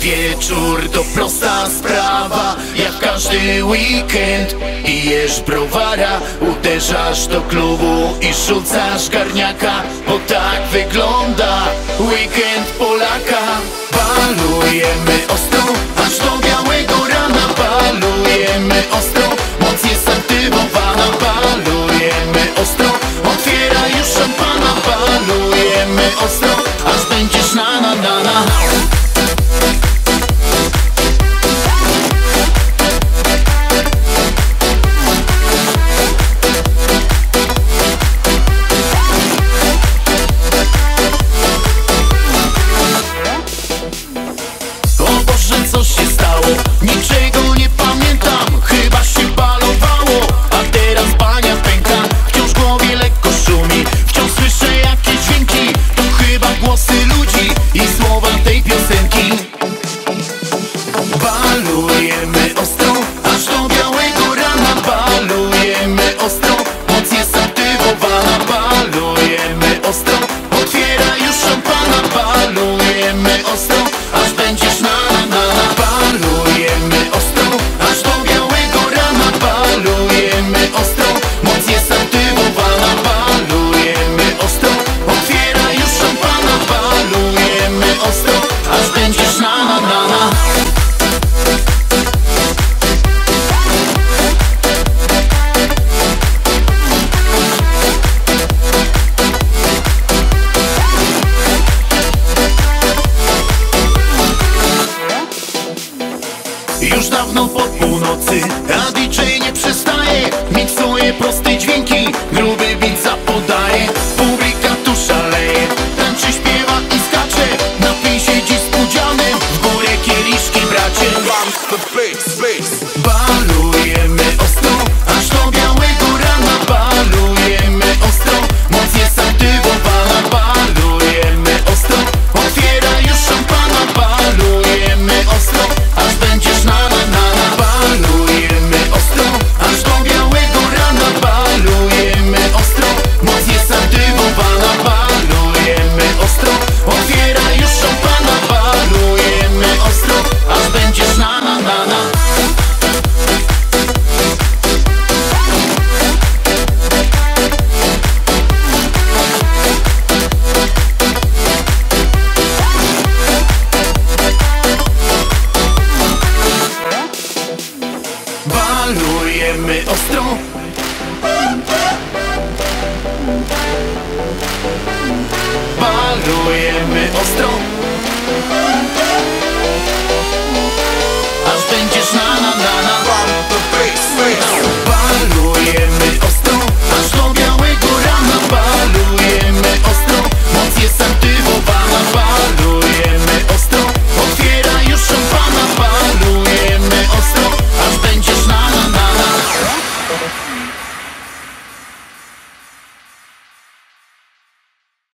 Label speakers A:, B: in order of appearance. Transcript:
A: wieczór to prosta sprawa, jak każdy weekend. Pijesz browara, uderzasz do klubu i rzucasz garniaka, bo tak wygląda weekend Polaka. Balujemy ostro, aż do białego rana. Balujemy ostro, moc jest aktywowana. Balujemy ostro, otwieraj już szampana. Balujemy ostro, aż będziesz na na na na. Co się stało? Niczego nie pamiętam, chyba się balowało, a teraz bania pęka. Wciąż w głowie lekko szumi, wciąż słyszę jakieś dźwięki. To chyba głosy ludzi i słowa tej piosenki. Balujemy ostro, aż do białego rana. Balujemy ostro, moc jest aktywowana. Balujemy ostro, otwieraj już szampana. Balujemy ostro, aż będziesz na na. Balujemy ostro, aż do białego rana. Balujemy ostro, moc jest aktywowana. Balujemy ostro, otwieraj już szampana. Balujemy ostro, aż będziesz na na na na. Już dawno po północy, a DJ nie przestaje. Miksuje proste dźwięki, gruby beat zapodaje. Publika tu szaleje, tańczy, śpiewa i skacze. Napij się dziś z udziałem, w górę kieliszki bracie. Balujemy ostro, aż do białego rana. Balujemy ostro, moc jest aktywowana. Balujemy ostro, otwieraj już szampana. Balujemy ostro, aż będziesz na na na na. Balujemy ostro, aż do białego rana. Balujemy ostro, moc jest aktywowana. Balujemy ostro, otwieraj już szampana. Balujemy ostro, aż będziesz na na na na. Balujemy ostro. Balujemy ostro.